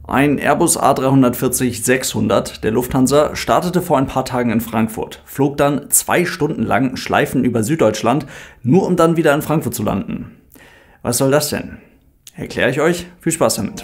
Ein Airbus A340-600 der Lufthansa startete vor ein paar Tagen in Frankfurt, flog dann 2 Stunden lang Schleifen über Süddeutschland, nur um dann wieder in Frankfurt zu landen. Was soll das denn? Erkläre ich euch. Viel Spaß damit.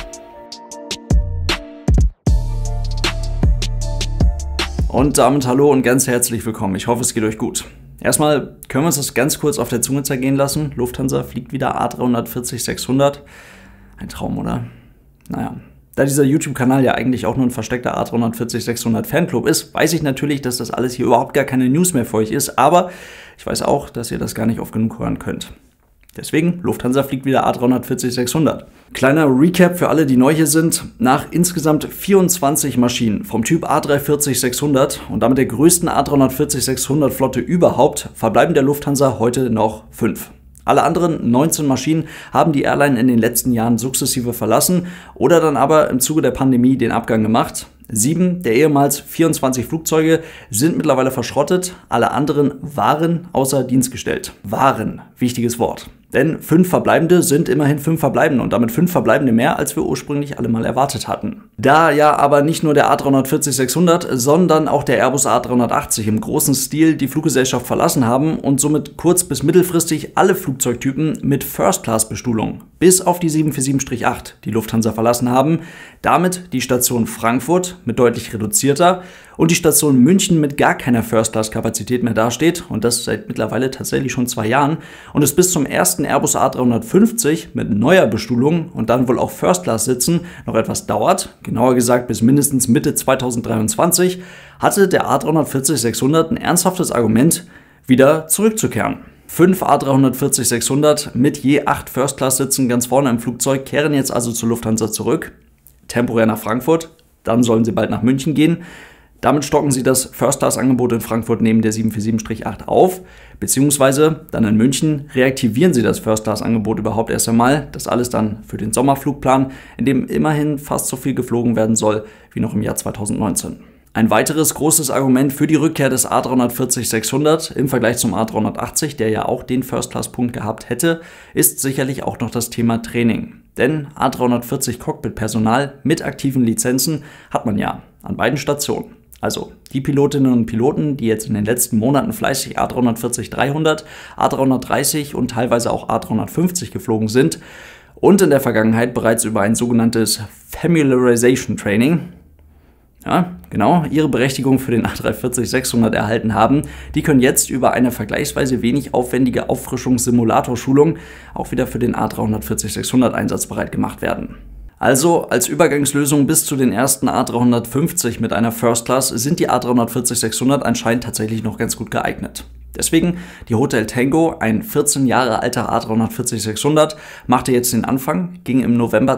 Und damit hallo und ganz herzlich willkommen. Ich hoffe, es geht euch gut. Erstmal können wir uns das ganz kurz auf der Zunge zergehen lassen. Lufthansa fliegt wieder A340-600. Ein Traum, oder? Naja. Da dieser YouTube-Kanal ja eigentlich auch nur ein versteckter A340-600 Fanclub ist, weiß ich natürlich, dass das alles hier überhaupt gar keine News mehr für euch ist, aber ich weiß auch, dass ihr das gar nicht oft genug hören könnt. Deswegen, Lufthansa fliegt wieder A340-600. Kleiner Recap für alle, die neu hier sind. Nach insgesamt 24 Maschinen vom Typ A340-600 und damit der größten A340-600-Flotte überhaupt, verbleiben der Lufthansa heute noch 5. Alle anderen 19 Maschinen haben die Airline in den letzten Jahren sukzessive verlassen oder dann aber im Zuge der Pandemie den Abgang gemacht. 7 der ehemals 24 Flugzeuge sind mittlerweile verschrottet, alle anderen waren außer Dienst gestellt. Waren, wichtiges Wort. Denn 5 Verbleibende sind immerhin 5 Verbleibende und damit 5 Verbleibende mehr, als wir ursprünglich alle mal erwartet hatten. Da ja aber nicht nur der A340-600, sondern auch der Airbus A380 im großen Stil die Fluggesellschaft verlassen haben und somit kurz- bis mittelfristig alle Flugzeugtypen mit First-Class-Bestuhlung, bis auf die 747-8, die Lufthansa verlassen haben, damit die Station Frankfurt mit deutlich reduzierter und die Station München mit gar keiner First-Class-Kapazität mehr dasteht und das seit mittlerweile tatsächlich schon 2 Jahren und es bis zum ersten Airbus A350 mit neuer Bestuhlung und dann wohl auch First-Class-Sitzen noch etwas dauert, genauer gesagt bis mindestens Mitte 2023, hatte der A340-600 ein ernsthaftes Argument, wieder zurückzukehren. 5 A340-600 mit je 8 First-Class-Sitzen ganz vorne im Flugzeug kehren jetzt also zur Lufthansa zurück, temporär nach Frankfurt, dann sollen sie bald nach München gehen. Damit stocken sie das First-Class-Angebot in Frankfurt neben der 747-8 auf, beziehungsweise dann in München reaktivieren sie das First-Class-Angebot überhaupt erst einmal. Das alles dann für den Sommerflugplan, in dem immerhin fast so viel geflogen werden soll wie noch im Jahr 2019. Ein weiteres großes Argument für die Rückkehr des A340-600 im Vergleich zum A380, der ja auch den First-Class-Punkt gehabt hätte, ist sicherlich auch noch das Thema Training. Denn A340 Cockpit-Personal mit aktiven Lizenzen hat man ja an beiden Stationen. Also die Pilotinnen und Piloten, die jetzt in den letzten Monaten fleißig A340-300, A330 und teilweise auch A350 geflogen sind und in der Vergangenheit bereits über ein sogenanntes Familiarization Training, ja, genau, ihre Berechtigung für den A340-600 erhalten haben, die können jetzt über eine vergleichsweise wenig aufwendige Auffrischungssimulatorschulung auch wieder für den A340-600 einsatzbereit gemacht werden. Also als Übergangslösung bis zu den ersten A350 mit einer First Class sind die A340-600 anscheinend tatsächlich noch ganz gut geeignet. Deswegen die Hotel Tango, ein 14 Jahre alter A340-600, machte jetzt den Anfang, ging im November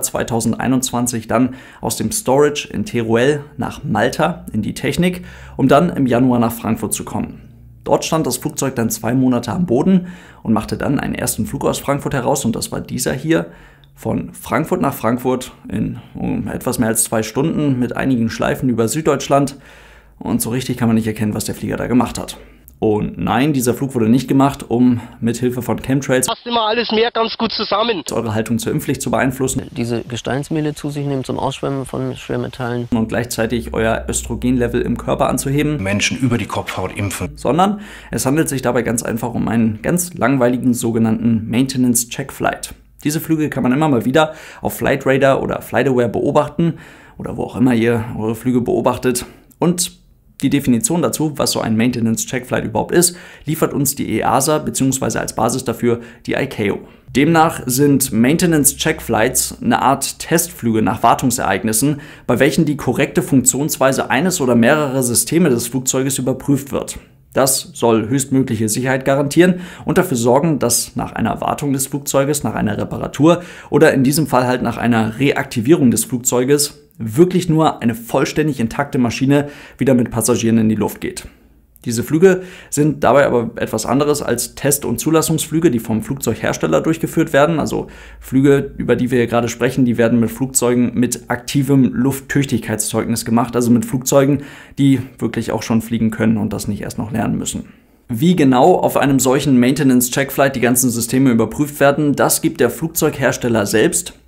2021 dann aus dem Storage in Teruel nach Malta in die Technik, um dann im Januar nach Frankfurt zu kommen. Dort stand das Flugzeug dann 2 Monate am Boden und machte dann einen ersten Flug aus Frankfurt heraus und das war dieser hier. Von Frankfurt nach Frankfurt in etwas mehr als 2 Stunden mit einigen Schleifen über Süddeutschland und so richtig kann man nicht erkennen, was der Flieger da gemacht hat. Und nein, dieser Flug wurde nicht gemacht, um mithilfe von Chemtrails passt immer alles mehr ganz gut zusammen, eure Haltung zur Impfpflicht zu beeinflussen, diese Gesteinsmehle zu sich nehmen zum Ausschwemmen von Schwermetallen und gleichzeitig euer Östrogenlevel im Körper anzuheben, Menschen über die Kopfhaut impfen, sondern es handelt sich dabei ganz einfach um einen ganz langweiligen sogenannten Maintenance Check Flight. Diese Flüge kann man immer mal wieder auf Flightradar oder FlightAware beobachten oder wo auch immer ihr eure Flüge beobachtet. Und die Definition dazu, was so ein Maintenance Check Flight überhaupt ist, liefert uns die EASA bzw. als Basis dafür die ICAO. Demnach sind Maintenance Check Flights eine Art Testflüge nach Wartungsereignissen, bei welchen die korrekte Funktionsweise eines oder mehrerer Systeme des Flugzeuges überprüft wird. Das soll höchstmögliche Sicherheit garantieren und dafür sorgen, dass nach einer Wartung des Flugzeuges, nach einer Reparatur oder in diesem Fall halt nach einer Reaktivierung des Flugzeuges wirklich nur eine vollständig intakte Maschine wieder mit Passagieren in die Luft geht. Diese Flüge sind dabei aber etwas anderes als Test- und Zulassungsflüge, die vom Flugzeughersteller durchgeführt werden. Also Flüge, über die wir hier gerade sprechen, die werden mit Flugzeugen mit aktivem Lufttüchtigkeitszeugnis gemacht, also mit Flugzeugen, die wirklich auch schon fliegen können und das nicht erst noch lernen müssen. Wie genau auf einem solchen Maintenance-Check-Flight die ganzen Systeme überprüft werden, das gibt der Flugzeughersteller selbst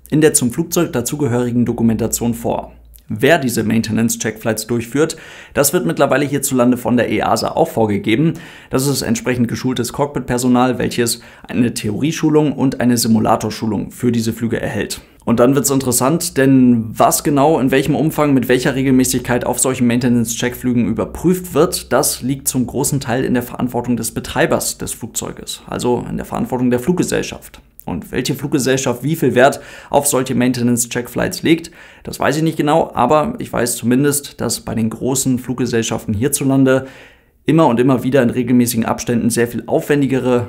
in der zum Flugzeug dazugehörigen Dokumentation vor. Wer diese Maintenance-Check-Flights durchführt, das wird mittlerweile hierzulande von der EASA auch vorgegeben. Das ist entsprechend geschultes Cockpit-Personal, welches eine Theorieschulung und eine Simulatorschulung für diese Flüge erhält. Und dann wird es interessant, denn was genau, in welchem Umfang, mit welcher Regelmäßigkeit auf solchen Maintenance-Check-Flügen überprüft wird, das liegt zum großen Teil in der Verantwortung des Betreibers des Flugzeuges, also in der Verantwortung der Fluggesellschaft. Und welche Fluggesellschaft wie viel Wert auf solche Maintenance-Check-Flights legt, das weiß ich nicht genau, aber ich weiß zumindest, dass bei den großen Fluggesellschaften hierzulande immer und immer wieder in regelmäßigen Abständen sehr viel aufwendigere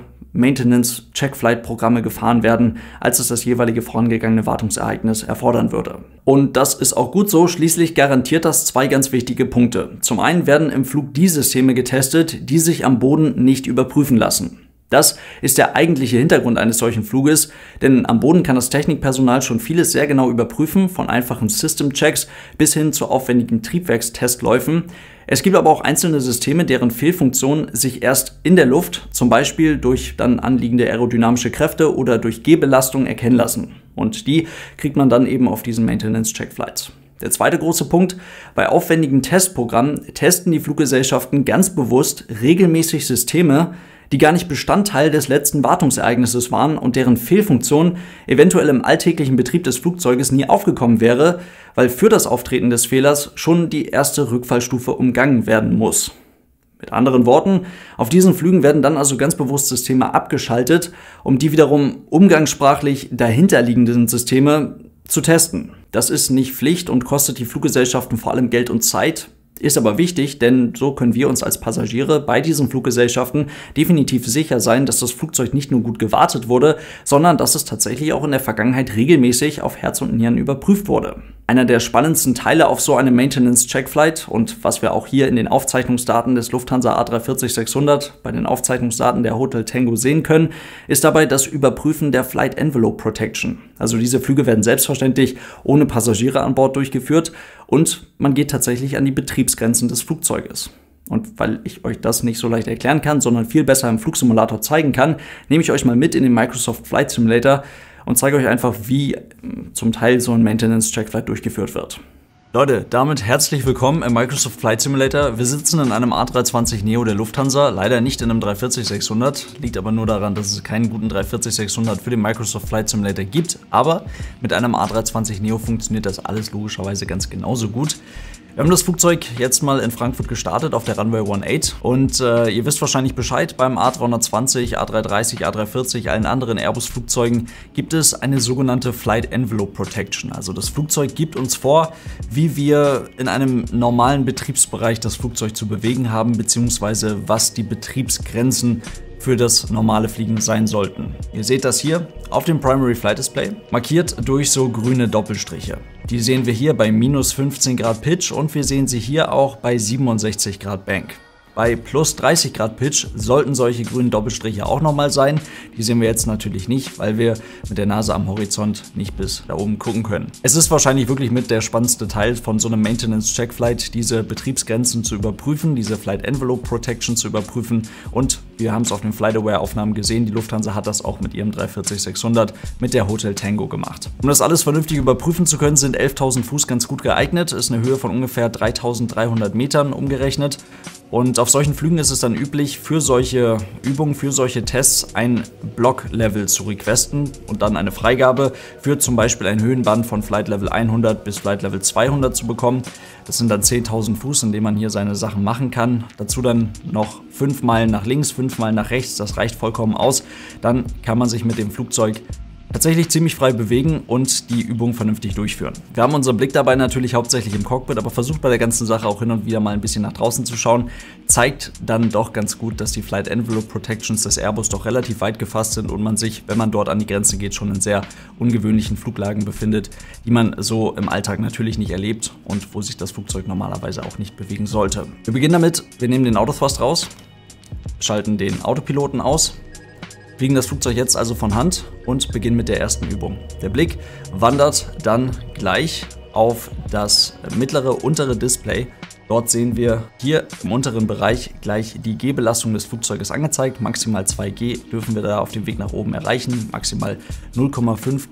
Maintenance-Check-Flight-Programme gefahren werden, als es das jeweilige vorangegangene Wartungsereignis erfordern würde. Und das ist auch gut so, schließlich garantiert das zwei ganz wichtige Punkte. Zum einen werden im Flug die Systeme getestet, die sich am Boden nicht überprüfen lassen. Das ist der eigentliche Hintergrund eines solchen Fluges, denn am Boden kann das Technikpersonal schon vieles sehr genau überprüfen, von einfachen System-Checks bis hin zu aufwendigen Triebwerkstestläufen. Es gibt aber auch einzelne Systeme, deren Fehlfunktionen sich erst in der Luft, zum Beispiel durch dann anliegende aerodynamische Kräfte oder durch Gehbelastung erkennen lassen. Und die kriegt man dann eben auf diesen Maintenance-Check-Flights. Der zweite große Punkt: Bei aufwendigen Testprogrammen testen die Fluggesellschaften ganz bewusst regelmäßig Systeme, die gar nicht Bestandteil des letzten Wartungsereignisses waren und deren Fehlfunktion eventuell im alltäglichen Betrieb des Flugzeuges nie aufgekommen wäre, weil für das Auftreten des Fehlers schon die erste Rückfallstufe umgangen werden muss. Mit anderen Worten, auf diesen Flügen werden dann also ganz bewusst Systeme abgeschaltet, um die wiederum umgangssprachlich dahinterliegenden Systeme zu testen. Das ist nicht Pflicht und kostet die Fluggesellschaften vor allem Geld und Zeit. Ist aber wichtig, denn so können wir uns als Passagiere bei diesen Fluggesellschaften definitiv sicher sein, dass das Flugzeug nicht nur gut gewartet wurde, sondern dass es tatsächlich auch in der Vergangenheit regelmäßig auf Herz und Nieren überprüft wurde. Einer der spannendsten Teile auf so einem Maintenance-Check-Flight und was wir auch hier in den Aufzeichnungsdaten des Lufthansa A340-600 bei den Aufzeichnungsdaten der Hotel Tango sehen können, ist dabei das Überprüfen der Flight Envelope Protection. Also diese Flüge werden selbstverständlich ohne Passagiere an Bord durchgeführt und man geht tatsächlich an die Betriebsgrenzen des Flugzeuges. Und weil ich euch das nicht so leicht erklären kann, sondern viel besser im Flugsimulator zeigen kann, nehme ich euch mal mit in den Microsoft Flight Simulator und zeige euch einfach, wie zum Teil so ein Maintenance-Check-Flight durchgeführt wird. Leute, damit herzlich willkommen im Microsoft Flight Simulator. Wir sitzen in einem A320neo der Lufthansa, leider nicht in einem 340-600, liegt aber nur daran, dass es keinen guten 340-600 für den Microsoft Flight Simulator gibt, aber mit einem A320neo funktioniert das alles logischerweise ganz genauso gut. Wir haben das Flugzeug jetzt mal in Frankfurt gestartet auf der Runway 18 und ihr wisst wahrscheinlich Bescheid, beim A320, A330, A340, allen anderen Airbus-Flugzeugen gibt es eine sogenannte Flight Envelope Protection. Also das Flugzeug gibt uns vor, wie wir in einem normalen Betriebsbereich das Flugzeug zu bewegen haben, beziehungsweise was die Betriebsgrenzen für das normale Fliegen sein sollten. Ihr seht das hier auf dem Primary Flight Display, markiert durch so grüne Doppelstriche. Die sehen wir hier bei minus 15 Grad Pitch und wir sehen sie hier auch bei 67 Grad Bank. Bei plus 30 Grad Pitch sollten solche grünen Doppelstriche auch nochmal sein. Die sehen wir jetzt natürlich nicht, weil wir mit der Nase am Horizont nicht bis da oben gucken können. Es ist wahrscheinlich wirklich mit der spannendste Teil von so einem Maintenance-Check-Flight, diese Betriebsgrenzen zu überprüfen, diese Flight Envelope Protection zu überprüfen und wir haben es auf den FlightAware-Aufnahmen gesehen, die Lufthansa hat das auch mit ihrem 340-600 mit der Hotel Tango gemacht. Um das alles vernünftig überprüfen zu können, sind 11.000 Fuß ganz gut geeignet, ist eine Höhe von ungefähr 3.300 Metern umgerechnet. Und auf solchen Flügen ist es dann üblich, für solche Übungen, für solche Tests ein Block-Level zu requesten und dann eine Freigabe für zum Beispiel ein Höhenband von Flight Level 100 bis Flight Level 200 zu bekommen. Das sind dann 10.000 Fuß, in denen man hier seine Sachen machen kann. Dazu dann noch 5 Meilen nach links, 5 Meilen nach rechts, das reicht vollkommen aus. Dann kann man sich mit dem Flugzeug tatsächlich ziemlich frei bewegen und die Übung vernünftig durchführen. Wir haben unseren Blick dabei natürlich hauptsächlich im Cockpit, aber versucht bei der ganzen Sache auch hin und wieder mal ein bisschen nach draußen zu schauen. Zeigt dann doch ganz gut, dass die Flight Envelope Protections des Airbus doch relativ weit gefasst sind und man sich, wenn man dort an die Grenze geht, schon in sehr ungewöhnlichen Fluglagen befindet, die man so im Alltag natürlich nicht erlebt und wo sich das Flugzeug normalerweise auch nicht bewegen sollte. Wir beginnen damit, wir nehmen den Autothrust raus, schalten den Autopiloten aus, fliegen das Flugzeug jetzt also von Hand und beginnen mit der ersten Übung. Der Blick wandert dann gleich auf das mittlere, untere Display. Dort sehen wir hier im unteren Bereich gleich die G-Belastung des Flugzeuges angezeigt. Maximal 2 G dürfen wir da auf dem Weg nach oben erreichen, maximal 0,5 G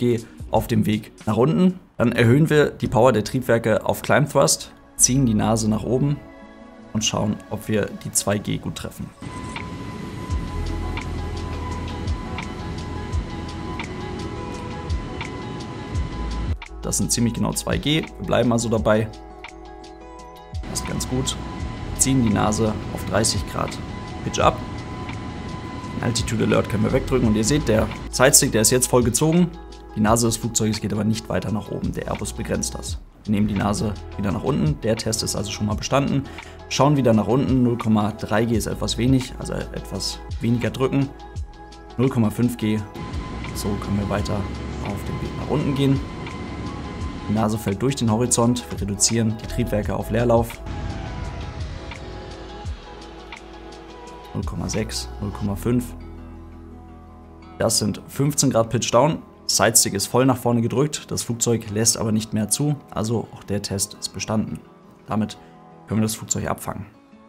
auf dem Weg nach unten. Dann erhöhen wir die Power der Triebwerke auf Climb Thrust, ziehen die Nase nach oben und schauen, ob wir die 2G gut treffen. Das sind ziemlich genau 2G. Wir bleiben also dabei. Das ist ganz gut. Ziehen die Nase auf 30 Grad Pitch up. Den Altitude Alert können wir wegdrücken und ihr seht, der Sidestick, der ist jetzt voll gezogen. Die Nase des Flugzeuges geht aber nicht weiter nach oben. Der Airbus begrenzt das. Wir nehmen die Nase wieder nach unten. Der Test ist also schon mal bestanden. Schauen wieder nach unten. 0,3G ist etwas wenig, also etwas weniger drücken. 0,5G. So können wir weiter auf den Weg nach unten gehen. Die Nase fällt durch den Horizont. Wir reduzieren die Triebwerke auf Leerlauf. 0,6, 0,5. Das sind 15 Grad Pitch Down. Sidestick ist voll nach vorne gedrückt. Das Flugzeug lässt aber nicht mehr zu. Also auch der Test ist bestanden. Damit können wir das Flugzeug abfangen.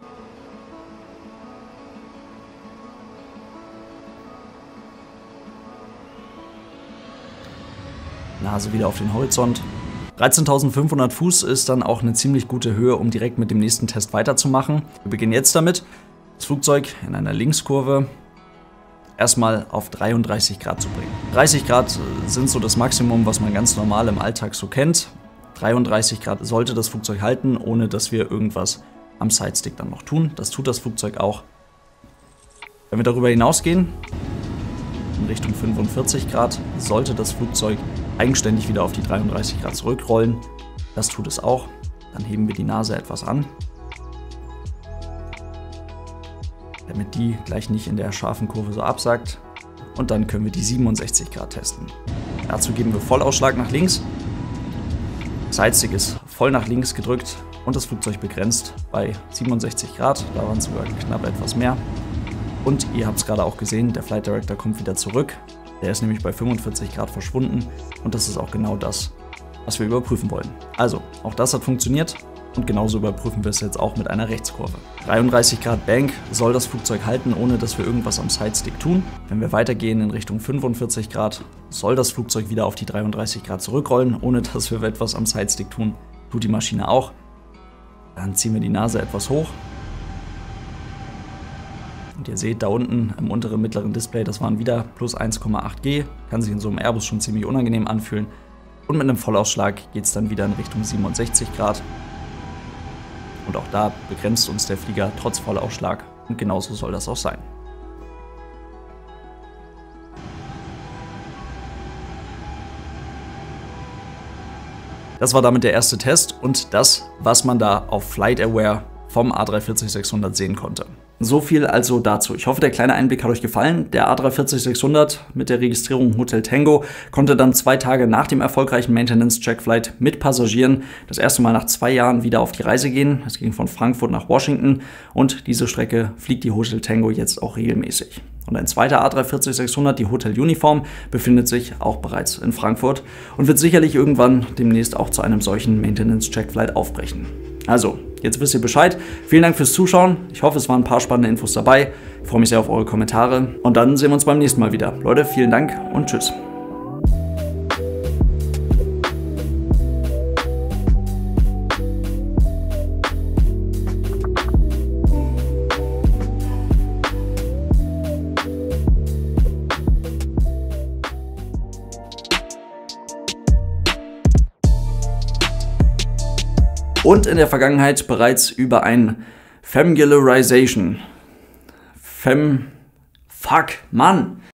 Nase wieder auf den Horizont. 13.500 Fuß ist dann auch eine ziemlich gute Höhe, um direkt mit dem nächsten Test weiterzumachen. Wir beginnen jetzt damit, das Flugzeug in einer Linkskurve erstmal auf 33 Grad zu bringen. 30 Grad sind so das Maximum, was man ganz normal im Alltag so kennt. 33 Grad sollte das Flugzeug halten, ohne dass wir irgendwas am Sidestick dann noch tun. Das tut das Flugzeug auch. Wenn wir darüber hinausgehen, in Richtung 45 Grad, sollte das Flugzeug eigenständig wieder auf die 33 Grad zurückrollen. Das tut es auch. Dann heben wir die Nase etwas an, damit die gleich nicht in der scharfen Kurve so absackt. Und dann können wir die 67 Grad testen. Dazu geben wir Vollausschlag nach links. Sidestick ist voll nach links gedrückt und das Flugzeug begrenzt bei 67 Grad. Da waren es sogar knapp etwas mehr. Und ihr habt es gerade auch gesehen, der Flight Director kommt wieder zurück. Der ist nämlich bei 45 Grad verschwunden und das ist auch genau das, was wir überprüfen wollen. Also, auch das hat funktioniert und genauso überprüfen wir es jetzt auch mit einer Rechtskurve. 33 Grad Bank soll das Flugzeug halten, ohne dass wir irgendwas am Sidestick tun. Wenn wir weitergehen in Richtung 45 Grad, soll das Flugzeug wieder auf die 33 Grad zurückrollen, ohne dass wir etwas am Sidestick tun. Tut die Maschine auch. Dann ziehen wir die Nase etwas hoch. Und ihr seht da unten im unteren mittleren Display, das waren wieder plus 1,8 G. Kann sich in so einem Airbus schon ziemlich unangenehm anfühlen. Und mit einem Vollausschlag geht es dann wieder in Richtung 67 Grad. Und auch da begrenzt uns der Flieger trotz Vollausschlag. Und genauso soll das auch sein. Das war damit der erste Test und das, was man da auf Flight Aware vom A340-600 sehen konnte. So viel also dazu. Ich hoffe, der kleine Einblick hat euch gefallen. Der A340-600 mit der Registrierung Hotel Tango konnte dann 2 Tage nach dem erfolgreichen Maintenance-Check-Flight mit Passagieren das erste Mal nach 2 Jahren wieder auf die Reise gehen. Es ging von Frankfurt nach Washington und diese Strecke fliegt die Hotel Tango jetzt auch regelmäßig. Und ein zweiter A340-600, die Hotel Uniform, befindet sich auch bereits in Frankfurt und wird sicherlich irgendwann demnächst auch zu einem solchen Maintenance-Check-Flight aufbrechen. Also, jetzt wisst ihr Bescheid. Vielen Dank fürs Zuschauen. Ich hoffe, es waren ein paar spannende Infos dabei. Ich freue mich sehr auf eure Kommentare. Und dann sehen wir uns beim nächsten Mal wieder. Leute, vielen Dank und tschüss. Und in der Vergangenheit bereits über ein Familiarization. Fuck, Mann!